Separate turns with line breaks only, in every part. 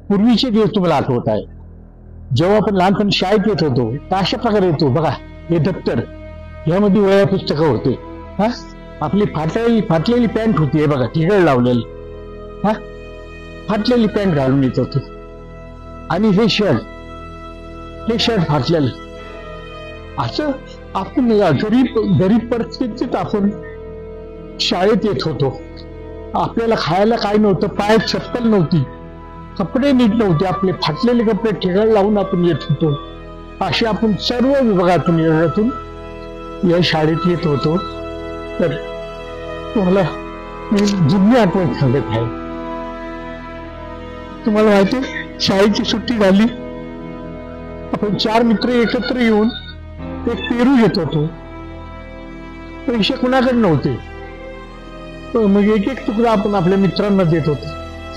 पूर्वीचे दिवस तुम्हाला आठवत आहे, जेव्हा आपण लहानपणी शाळेत येत होतो तर अशा प्रकारे येतो बघा. हे दप्तर, यामध्ये वह्या पुस्तकं होते. हा, आपली फाटलेली पॅन्ट होती, हे बघा टिकळ लावलेली. हा, फाटलेली पॅन्ट घालून येत होतो. आणि हे शर्ट फाटलेलं. असं आपण गरीब परिस्थितीत आपण शाळेत येत होतो. आपल्याला खायला काय नव्हतं, पायात चप्पल नव्हती, कपडे नीट नव्हते, आपले फाटलेले कपडे ठिकाण लावून आपण येत होतो. असे आपण सर्व विभागातून या शाळेत येत होतो. तर तुम्हाला मी जुनी आठवण सांगत आहे. तुम्हाला माहिती, शाळेची सुट्टी झाली, आपण 4 मित्र एकत्र येऊन एक पेरू घेत होतो. पैसे कुणाकडे नव्हते, मग एक तुकडा आपण आपल्या मित्रांना देत होतो.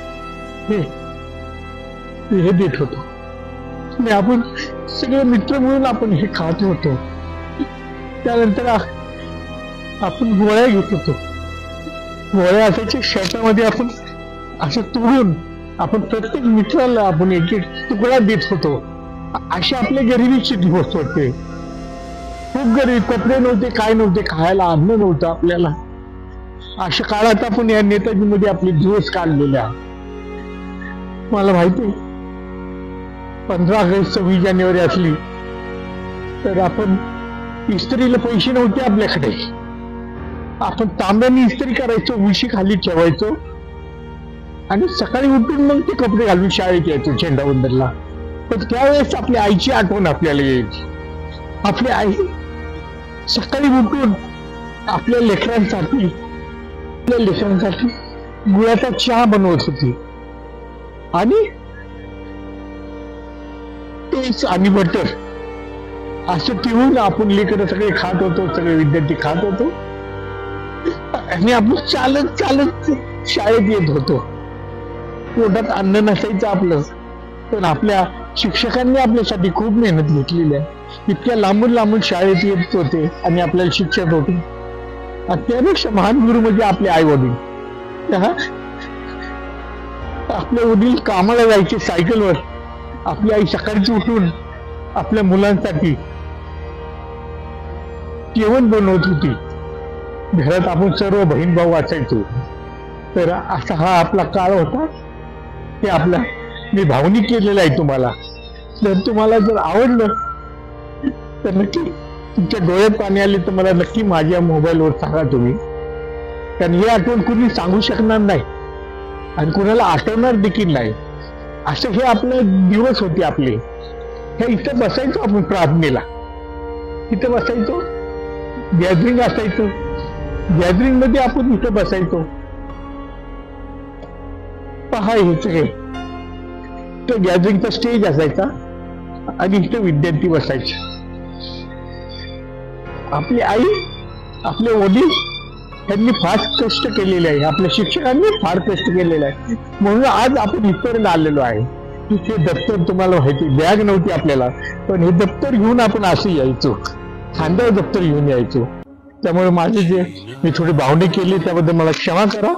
हे देत होतो आणि आपण सगळे मित्र मिळून आपण हे खात होतो. त्यानंतर आपण गोळ्या घेत होतो. गोळ्या असायच्या शेतामध्ये, आपण असं तोडून आपण प्रत्येक मित्राला आपण एक तुकडा देत होतो. असे आपले गरिबीचे दिवस होते. खूप गरीब, कपडे नव्हते, काय नव्हते, खायला अन्न नव्हतं आपल्याला. अशा काळात आपण या नेताजीमध्ये आपले दिवस काढलेले आहेत. मला माहिती, 15 ऑगस्ट 26 जानेवारी असली तर आपण इस्त्रीला पैसे नव्हते आपल्याकडे. आपण तांब्याने इस्त्री करायचो, उशी खाली ठेवायचो आणि सकाळी उठून मग ते कपडे घालून शाळेत यायचो झेंडावंदनला. पण त्यावेळेस आपल्या आईची आठवण आपल्याला यायची. आपली आई सकाळी उठून आपल्या लेकरांसाठी गुळाचा चहा बनवत होती आणि तेच आणि बटर असं ठेवून आपण लेकरं सगळे खात होतो, सगळे विद्यार्थी खात होतो आणि आपण चालत शाळेत येत होतो. पोटात अन्न नसायचं आपलं, पण आपल्या शिक्षकांनी आपल्यासाठी खूप मेहनत घेतलेली आहे. इतक्या लांबून शाळेत येत होते आणि आपल्याला शिक्षक होते. आणि त्यापेक्षा महान गुरु म्हणजे आपले आई वडील. आपले वडील कामाला जायचे सायकलवर, आपली आई सकाळची उठून आपल्या मुलांसाठी जेवण बनवत होती. घरात आपण सर्व बहीण भाऊ असायचो. तर असा हा आपला काळ होता. ते आपला मी भावनिक केलेलं आहे तुम्हाला. जर तुम्हाला जर आवडलं तर नक्की, तुमच्या डोळ्यात पाणी आले तर मला नक्की माझ्या मोबाईलवर सांगा तुम्ही. कारण ही आठवण कुणी सांगू शकणार नाही आणि कुणाला आठवणार देखील नाही. असं हे आपले दिवस होते आपले. हे इथं बसायचो आपण प्रार्थनेला, इथं बसायचो, गॅदरिंग असायचं, गॅदरिंग मध्ये आपण इथं बसायचो. पहा हे सगळे तो गॅदरिंगचा स्टेज असायचा आणि इथं विद्यार्थी बसायचे. आपली आई, आपले वडील त्यांनी फार कष्ट केलेले आहे, आपल्या शिक्षकांनी फार कष्ट केलेले आहे, म्हणून आज आपण इथपर्यंत आलेलो आहे. हे दप्तर तुम्हाला माहिती, बॅग नव्हती आपल्याला, पण हे दप्तर घेऊन आपण असं यायचो, खांद्यावर दप्तर घेऊन यायचो. त्यामुळे माझे जे मी थोडी भावने केली त्याबद्दल मला क्षमा करा.